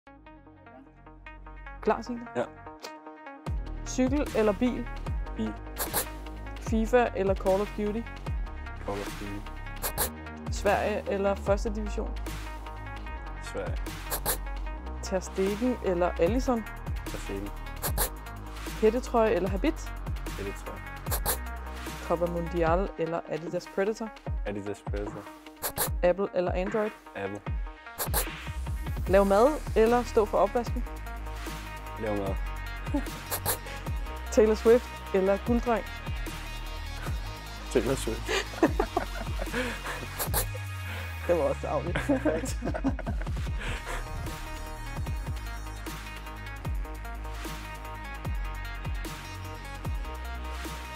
Klar, Signe? Ja. Cykel eller bil? Bil. FIFA eller Call of Duty? Call of Duty. Sverige eller første division? Sverige. Ter Stegen eller Alisson? Brasilien. Hættetrøje eller habit? Det tror jeg. Copa Mundial eller Adidas Predator? Adidas Predator. Apple eller Android? Apple. Lav mad eller stå for opvasken? Lav mad. Taylor Swift eller Gulddreng? Taylor Swift. Det var også ærgerligt.